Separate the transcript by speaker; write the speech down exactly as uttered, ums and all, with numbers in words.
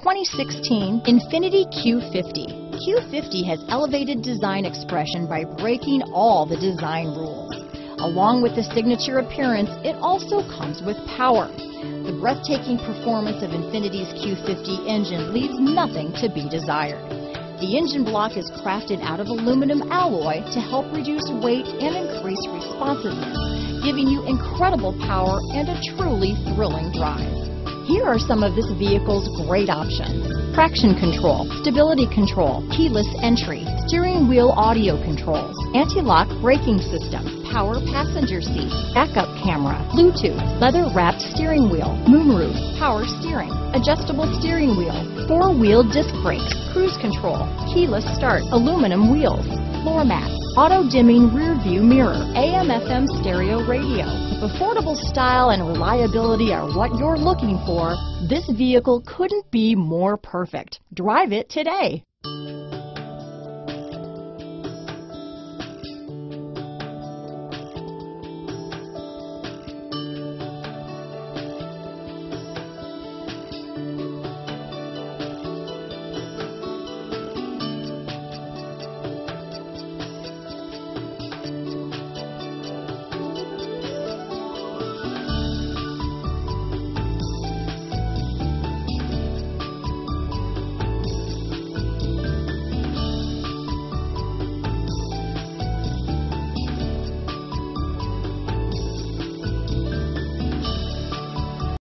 Speaker 1: twenty sixteen Infiniti Q fifty. Q fifty has elevated design expression by breaking all the design rules. Along with the signature appearance, it also comes with power. The breathtaking performance of Infiniti's Q fifty engine leaves nothing to be desired. The engine block is crafted out of aluminum alloy to help reduce weight and increase responsiveness, giving you incredible power and a truly thrilling drive. Here are some of this vehicle's great options: traction control, stability control, keyless entry, steering wheel audio controls, anti-lock braking system, power passenger seat, backup camera, Bluetooth, leather-wrapped steering wheel, moonroof, power steering, adjustable steering wheel, four-wheel disc brakes, cruise control, keyless start, aluminum wheels, floor mats, auto-dimming rear-view mirror, A M F M stereo radio. If affordable style and reliability are what you're looking for, this vehicle couldn't be more perfect. Drive it today.